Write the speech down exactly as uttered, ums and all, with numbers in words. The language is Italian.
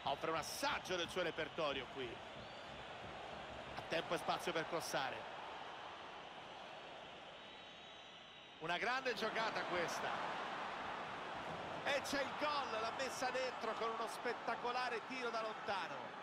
Offre un assaggio del suo repertorio qui. Ha tempo e spazio per crossare. Una grande giocata questa. E c'è il gol, l'ha messa dentro con uno spettacolare tiro da lontano.